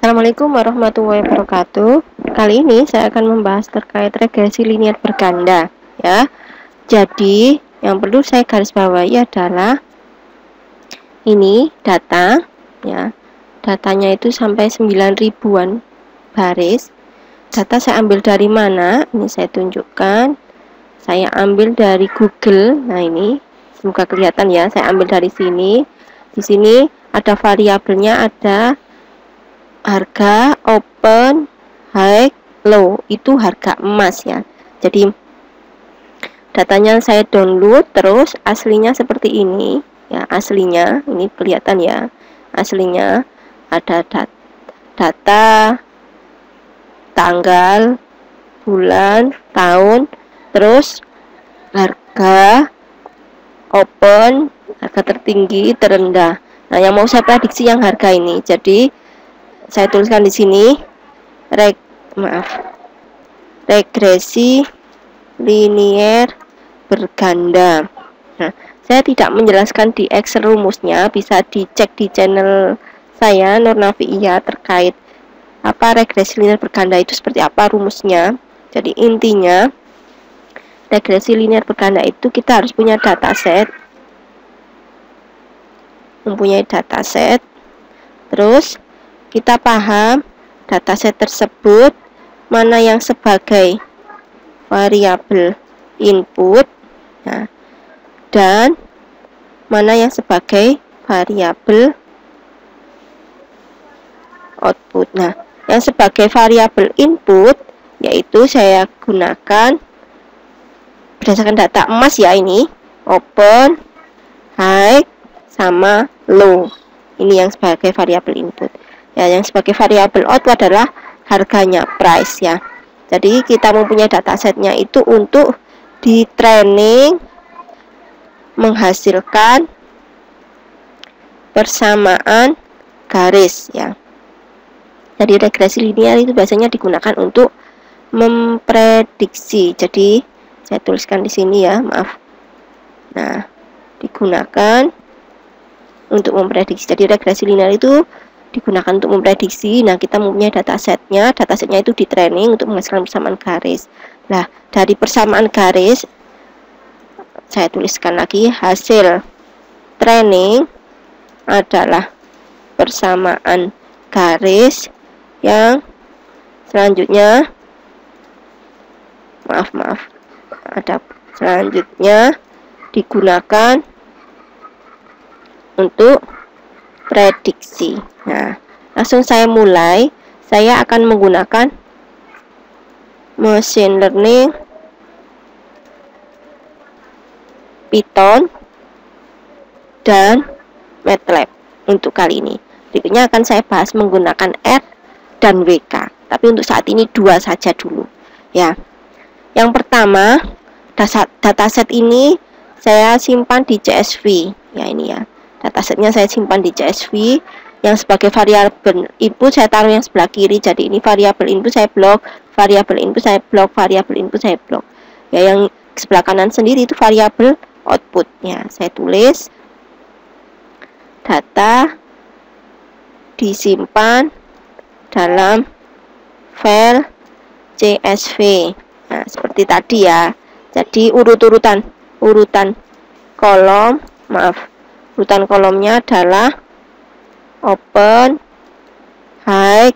Assalamualaikum warahmatullahi wabarakatuh. Kali ini saya akan membahas terkait regresi linear berganda ya. Jadi, yang perlu saya garis bawahi adalah ini data ya. Datanya itu sampai 9.000-an baris. Data saya ambil dari mana? Ini saya tunjukkan. Saya ambil dari Google. Nah, ini semoga kelihatan ya. Saya ambil dari sini. Di sini ada variabelnya, ada harga, open, high, low, itu harga emas ya. Jadi datanya saya download, terus aslinya seperti ini ya. Aslinya ini kelihatan ya. Aslinya ada data tanggal, bulan, tahun, terus harga, open, harga tertinggi, terendah. Nah, yang mau saya prediksi yang harga ini. Jadi saya tuliskan di sini regresi linear berganda. Nah, saya tidak menjelaskan di Excel rumusnya, bisa dicek di channel saya Nurnafiia terkait apa regresi linear berganda itu seperti apa rumusnya. Jadi intinya regresi linear berganda itu kita harus punya dataset, mempunyai dataset, terus kita paham dataset tersebut mana yang sebagai variabel input ya, dan mana yang sebagai variabel output. Nah, yang sebagai variabel input yaitu saya gunakan berdasarkan data emas ya, ini open, high, sama low. Ini yang sebagai variabel input. Ya, yang sebagai variabel output adalah harganya, price ya. Jadi kita mempunyai datasetnya itu untuk di training menghasilkan persamaan garis ya. Jadi regresi linear itu biasanya digunakan untuk memprediksi. Jadi saya tuliskan di sini ya, maaf. Nah, digunakan untuk memprediksi. Jadi regresi linear itu digunakan untuk memprediksi. Nah, kita mempunyai datasetnya itu di training untuk menghasilkan persamaan garis. Nah, dari persamaan garis saya tuliskan lagi hasil training adalah persamaan garis yang selanjutnya selanjutnya digunakan untuk prediksi. Nah, langsung saya mulai. Saya akan menggunakan machine learning, Python, dan MATLAB untuk kali ini. Berikutnya akan saya bahas menggunakan R dan WK. Tapi untuk saat ini dua saja dulu. Ya. Yang pertama, dataset ini saya simpan di CSV. Ya, ini ya. Datasetnya saya simpan di CSV. Yang sebagai variabel input saya taruh yang sebelah kiri. Jadi ini variabel input saya blok, variabel input saya blok, variabel input saya blok. Ya, yang sebelah kanan sendiri itu variabel outputnya. Saya tulis data disimpan dalam file CSV. Nah, seperti tadi ya. Jadi urutan kolomnya adalah open, high,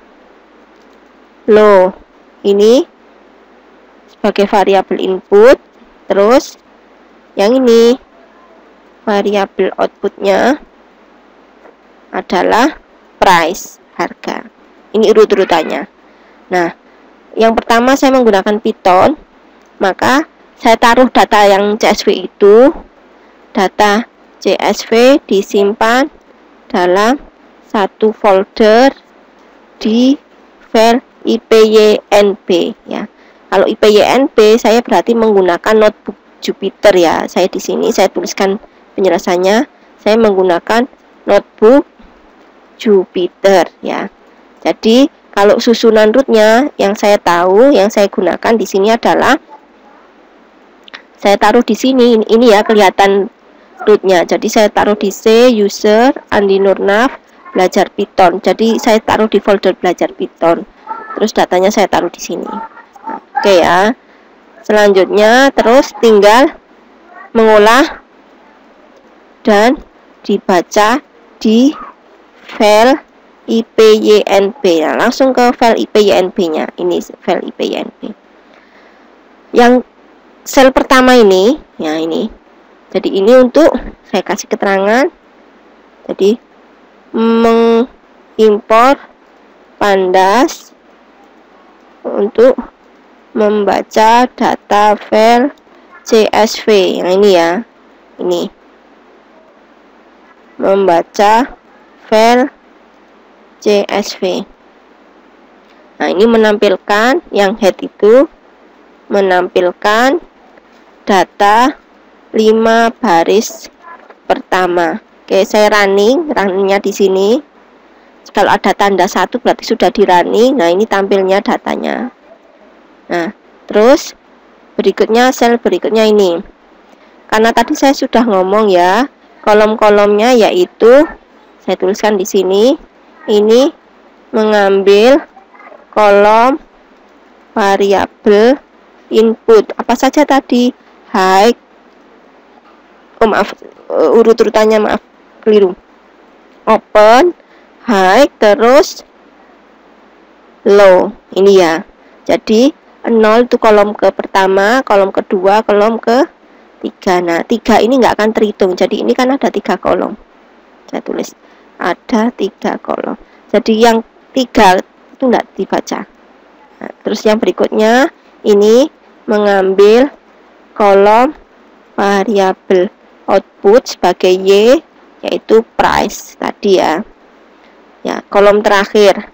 low. Ini sebagai variabel input. Terus yang ini variabel outputnya adalah price, harga. Ini urut-urutannya. Nah, yang pertama saya menggunakan Python, maka saya taruh data yang CSV itu, data CSV disimpan dalam satu folder di file IPYNB ya. Kalau IPYNB saya berarti menggunakan notebook Jupyter ya. Saya di sini saya tuliskan penjelasannya. Saya menggunakan notebook Jupyter ya. Jadi kalau susunan rootnya yang saya tahu, yang saya gunakan di sini adalah saya taruh di sini. Ini ya kelihatan rootnya. Jadi saya taruh di C user Andi Nurnav belajar Python. Jadi saya taruh di folder belajar Python. Terus datanya saya taruh di sini. Oke ya. Selanjutnya terus tinggal mengolah dan dibaca di file IPYNB. Nah, langsung ke file IPYNB-nya. Ini file IPYNB. Yang sel pertama ini, ya ini. Jadi ini untuk saya kasih keterangan. Jadi mengimpor pandas untuk membaca data file CSV. Yang ini ya. Ini. Membaca file CSV. Nah, ini menampilkan yang head itu menampilkan data 5 baris pertama. Oke, saya runningnya di sini. Kalau ada tanda 1 berarti sudah di running. Nah, ini tampilnya datanya. Nah, terus berikutnya sel berikutnya ini. Karena tadi saya sudah ngomong ya, kolom-kolomnya yaitu saya tuliskan di sini. Ini mengambil kolom variabel input. Apa saja tadi? Height. Oh maaf, urut-urutannya maaf, keliru. Open, height, terus low. Ini ya. Jadi 0 itu kolom ke pertama, kolom kedua, kolom ke 3. Nah, 3 ini nggak akan terhitung. Jadi ini kan ada 3 kolom. Saya tulis ada 3 kolom. Jadi yang 3 itu nggak dibaca. Nah, terus yang berikutnya ini mengambil kolom variabel output sebagai Y, yaitu price tadi ya. Ya, kolom terakhir.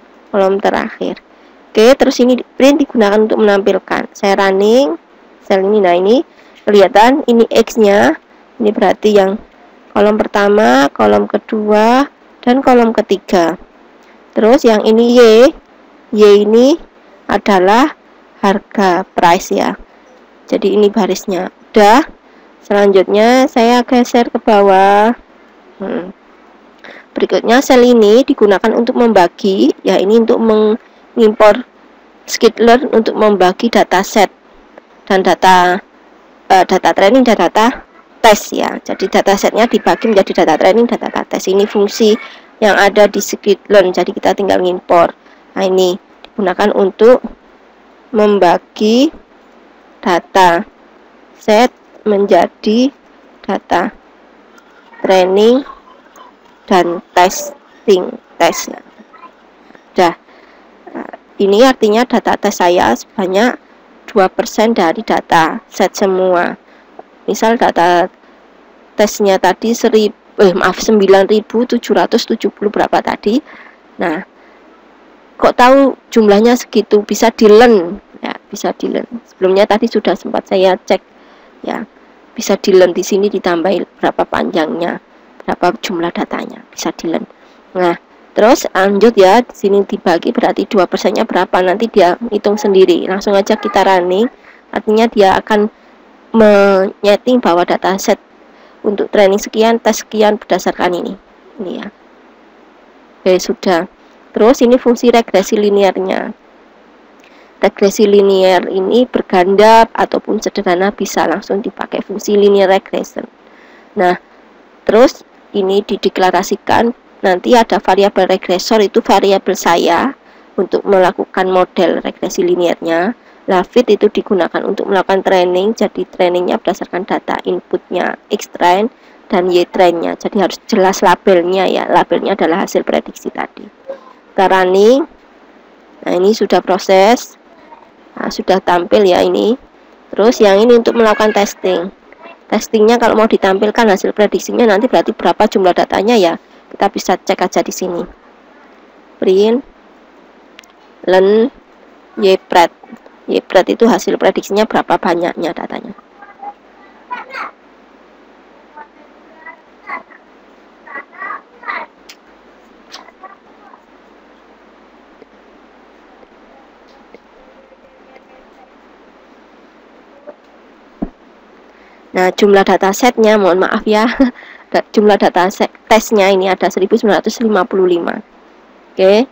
Oke, terus ini print digunakan untuk menampilkan. Saya running sel ini. Nah, ini kelihatan ini X-nya. Ini berarti yang kolom pertama, kolom kedua, dan kolom ketiga. Terus yang ini Y ini adalah harga price ya. Jadi ini barisnya. Udah. Selanjutnya saya geser ke bawah. Berikutnya sel ini digunakan untuk membagi, ya ini untuk mengimpor Skitlearn untuk membagi dataset dan data training dan data tes ya. Jadi datasetnya dibagi menjadi data training dan data tes. Ini fungsi yang ada di Skitlearn. Jadi kita tinggal ngimpor. Nah, ini digunakan untuk membagi data set menjadi data training dan testing tes ya. Udah. Ini artinya data tes saya sebanyak 2% dari data set semua. Misal data tesnya tadi 9.770 berapa tadi. Nah, kok tahu jumlahnya segitu? Bisa di-learn ya, bisa di-learn. Sebelumnya tadi sudah sempat saya cek ya. Bisa di-learn di sini ditambahin berapa panjangnya, berapa jumlah datanya, bisa di-learn. Nah, terus lanjut ya, di sini dibagi berarti 2%-nya berapa, nanti dia hitung sendiri. Langsung aja kita running, artinya dia akan menyeting bahwa dataset untuk training sekian, tes sekian berdasarkan ini ya. Oke, sudah. Terus ini fungsi regresi linearnya. Regresi linear ini berganda ataupun sederhana bisa langsung dipakai fungsi linear regression. Nah, terus ini dideklarasikan nanti ada variabel regresor, itu variabel saya untuk melakukan model regresi linearnya. Fit itu digunakan untuk melakukan training, jadi trainingnya berdasarkan data inputnya X train dan Y trainnya. Jadi harus jelas labelnya ya, labelnya adalah hasil prediksi tadi. Kita running. Nah, ini sudah proses. Nah, sudah tampil ya ini. Terus yang ini untuk melakukan testing. Testingnya kalau mau ditampilkan hasil prediksinya nanti berarti berapa jumlah datanya ya. Kita bisa cek aja di sini. Print learn YPRED. YPRED itu hasil prediksinya berapa banyaknya datanya. Nah, jumlah datasetnya mohon maaf ya. jumlah data tesnya ini ada 1955. Oke.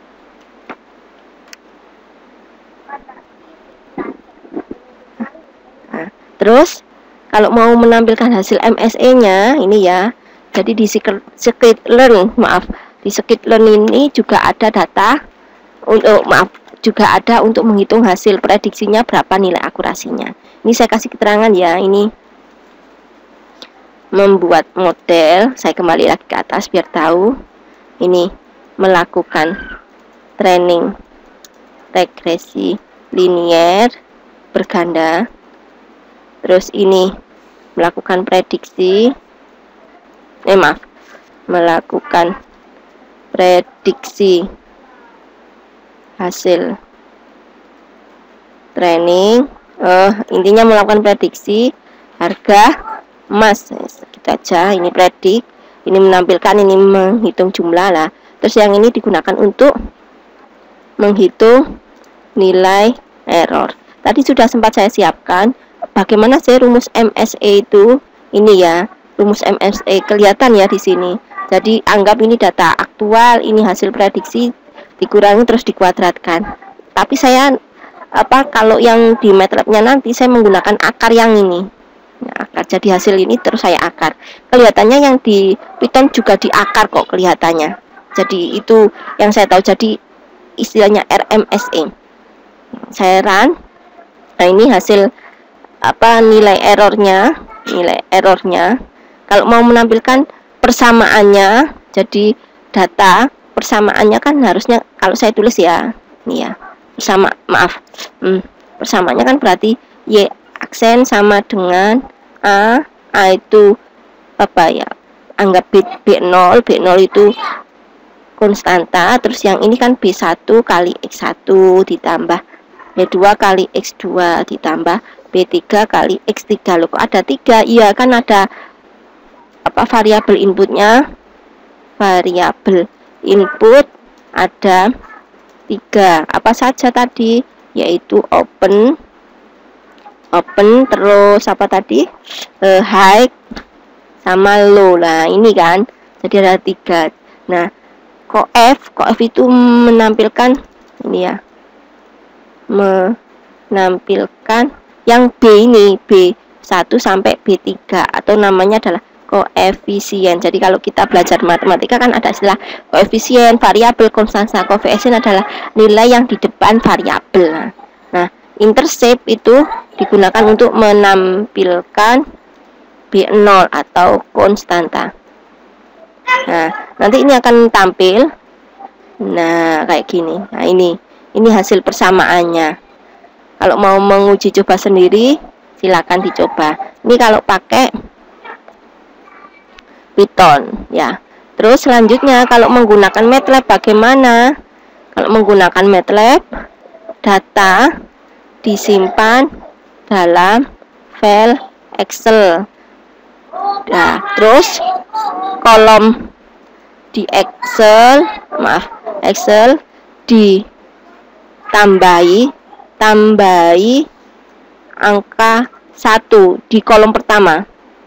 Nah, terus kalau mau menampilkan hasil MSE-nya ini ya. Jadi di scikit-learn, di scikit-learn ini juga ada data juga ada untuk menghitung hasil prediksinya berapa nilai akurasinya. Ini saya kasih keterangan ya, ini membuat model, saya kembali lagi ke atas biar tahu. Ini melakukan training regresi linier berganda. Terus ini melakukan melakukan prediksi hasil training. Intinya melakukan prediksi harga emas. Gitu aja. Ini predik, ini menampilkan, ini menghitung jumlah lah. Terus yang ini digunakan untuk menghitung nilai error. Tadi sudah sempat saya siapkan bagaimana sih rumus MSE itu. Ini ya, rumus MSE kelihatan ya di sini. Jadi anggap ini data aktual, ini hasil prediksi, dikurangi terus dikuadratkan. Tapi saya kalau yang di MATLAB-nya nanti saya menggunakan akar yang ini. Nah, akar. Jadi hasil ini terus saya akar. Kelihatannya yang di Python juga diakar kok kelihatannya. Jadi itu yang saya tahu. Jadi istilahnya RMSE. Saya run. Nah, ini hasil nilai errornya. Kalau mau menampilkan persamaannya, jadi data persamaannya kan harusnya kalau saya tulis ya, ini ya, persamaannya kan berarti Y aksen sama dengan A itu anggap B0 itu konstanta, terus yang ini kan B1 kali X1 ditambah B2 kali X2 ditambah B3 kali X3. Loh, kok ada 3? Iya kan ada variabel inputnya. Variabel input ada 3. Apa saja tadi? Yaitu open terus high sama low. Nah, ini kan. Jadi ada 3. Nah, coef itu menampilkan ini ya. Menampilkan yang B ini, B1 sampai B3 atau namanya adalah koefisien. Jadi kalau kita belajar matematika kan ada istilah koefisien, variabel, konstanta. Koefisien adalah nilai yang di depan variabel. Nah, intercept itu digunakan untuk menampilkan B0 atau konstanta. Nah, nanti ini akan tampil. Nah, kayak gini. Nah, ini hasil persamaannya. Kalau mau menguji coba sendiri, silakan dicoba. Ini kalau pakai Python ya. Terus selanjutnya kalau menggunakan MATLAB bagaimana? Kalau menggunakan MATLAB, data disimpan dalam file Excel. Nah, terus kolom di Excel ditambahi angka 1 di kolom pertama.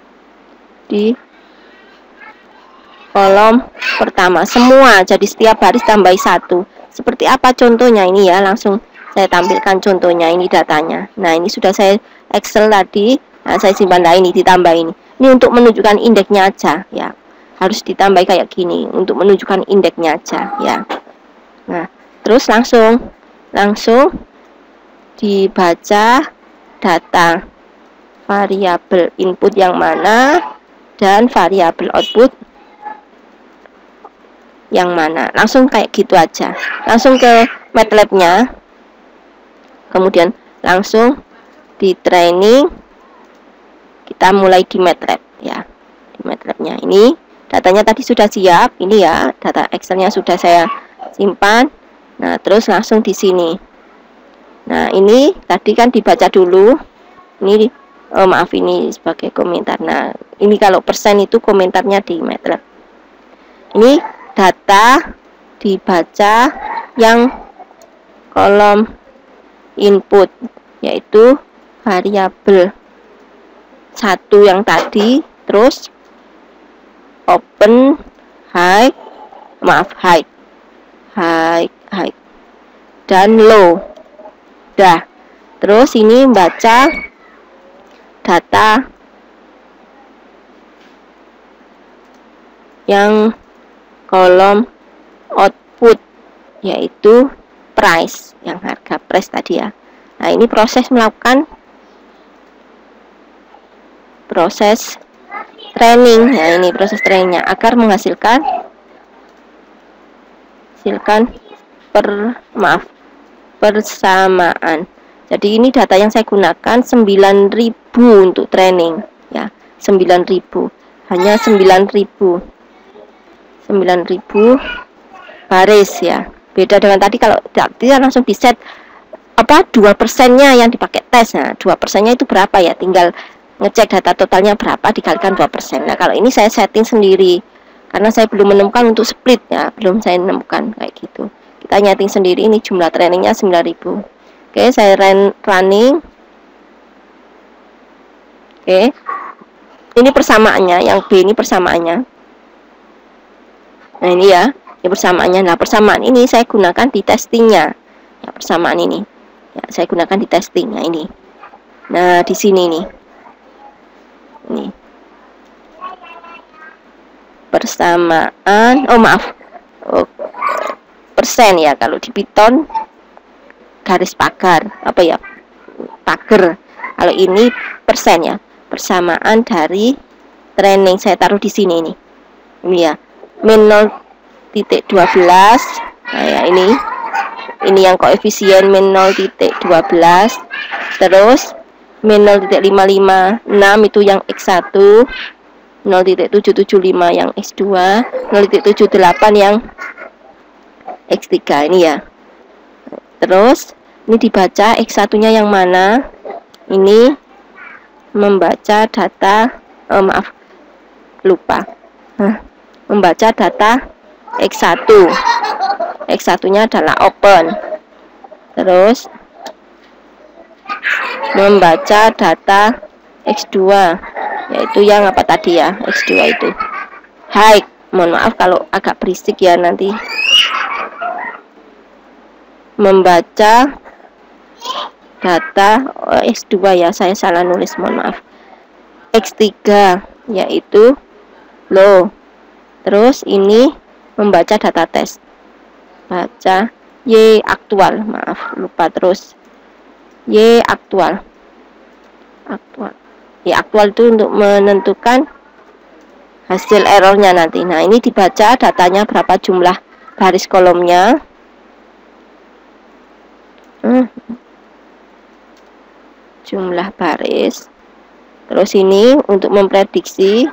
Semua, jadi setiap baris tambahi 1. Seperti apa contohnya ini ya, langsung saya tampilkan contohnya. Ini datanya. Nah, ini sudah saya Excel tadi. Nah, saya simpan. Nah, ini ditambah ini. Ini untuk menunjukkan indeksnya aja ya. Harus ditambah kayak gini untuk menunjukkan indeksnya aja ya. Nah, terus langsung dibaca data variabel input yang mana dan variabel output yang mana. Langsung kayak gitu aja. Langsung ke MATLAB-nya. Kemudian langsung di training. Kita mulai di MATLAB ya. Di MATLAB-nya ini datanya tadi sudah siap. Ini ya, data Excel-nya sudah saya simpan. Nah, terus langsung di sini. Nah, ini tadi kan dibaca dulu. Ini ini sebagai komentar. Nah, ini kalau persen itu komentarnya di MATLAB. Ini data dibaca yang kolom input, yaitu variabel 1 yang tadi, terus open, high, high dan low. Dah. Terus ini baca data yang kolom output, yaitu price, yang harga price tadi ya. Nah, ini proses melakukan proses training. Ya, ini proses trainingnya agar menghasilkan persamaan. Jadi ini data yang saya gunakan 9.000 untuk training ya, 9.000, hanya 9.000 baris ya. Beda dengan tadi, kalau tadi langsung di set 2%-nya yang dipakai tes. Nah, 2%-nya itu berapa ya? Tinggal ngecek data totalnya berapa dikalikan 2%. Nah, kalau ini saya setting sendiri karena saya belum menemukan untuk split ya, belum saya menemukan kayak gitu. Kita nyeting sendiri. Ini jumlah trainingnya 9.000. Oke, saya running. Oke, ini persamaannya, yang B ini persamaannya. Nah, ini ya, ini persamaannya. Nah, persamaan ini saya gunakan di testingnya ya, persamaan ini ya, saya gunakan di testingnya ini. Nah, di sini nih, ini persamaan, persen ya, kalau di Python garis pagar, pagar. Kalau ini persen ya, persamaan dari training. Saya taruh di sini nih, ini ya, min 0.12. Nah ya, ini yang koefisien min 0.12. Terus min 0.556 itu yang X1, 0.775 yang X2, 0.78 yang X3 ini ya. Terus ini dibaca X1-nya yang mana? Ini membaca data, membaca data X1. X1-nya adalah open. Terus membaca data X2, yaitu yang apa tadi ya, X2 itu high. Mohon maaf kalau agak berisik ya nanti. Membaca data X2 ya, saya salah nulis, mohon maaf. X3 yaitu low. Terus ini membaca data tes, baca Y aktual, maaf lupa. Terus Y aktual. Y aktual itu untuk menentukan hasil errornya nanti. Nah, ini dibaca datanya berapa jumlah baris kolomnya. Jumlah baris. Terus ini untuk memprediksi.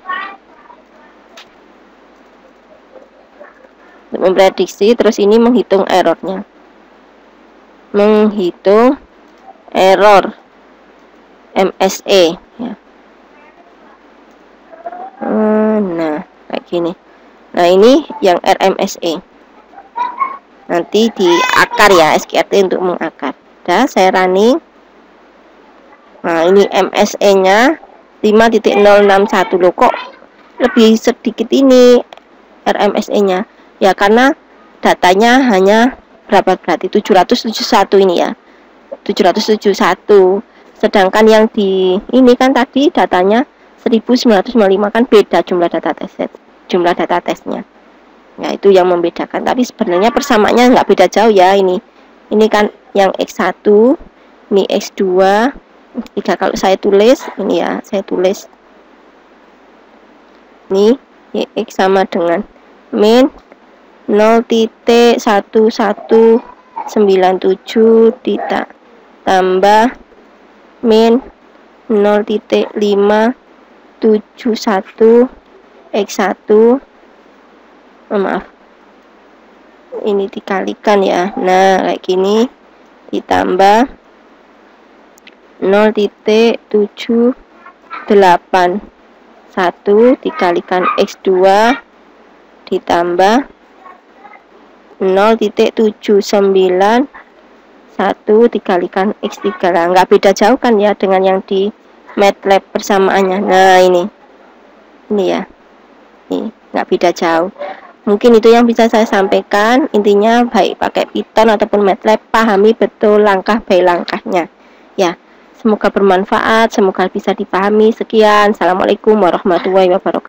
Terus ini menghitung errornya. Menghitung error MSE ya. Nah, kayak gini. Nah, ini yang RMSE. Nanti di akar ya, SQRT untuk mengakar. Dah, saya running. Nah, ini MSE-nya 5.061. Loh, kok lebih sedikit ini RMSE-nya? Ya, karena datanya hanya berapa, berarti 771 ini ya. 771. Sedangkan yang di ini kan tadi datanya 1995, kan beda jumlah data tesnya. Ya, itu yang membedakan. Tapi sebenarnya persamaannya nggak beda jauh ya. Ini kan yang X1, ini X2, X3. Kalau saya tulis ini ya, saya tulis ini X sama dengan min 0.1197 ditambah min 0.571 X1, maaf, ini dikalikan ya. Nah, kayak gini, ditambah 0.781 dikalikan X2 ditambah 0.791 dikalikan X3. Lah, nggak beda jauh kan ya dengan yang di MATLAB persamaannya. Nah, ini ya. nggak beda jauh. Mungkin itu yang bisa saya sampaikan. Intinya baik pakai Python ataupun MATLAB, pahami betul langkah by langkahnya. Ya, semoga bermanfaat, semoga bisa dipahami. Sekian, assalamualaikum warahmatullahi wabarakatuh.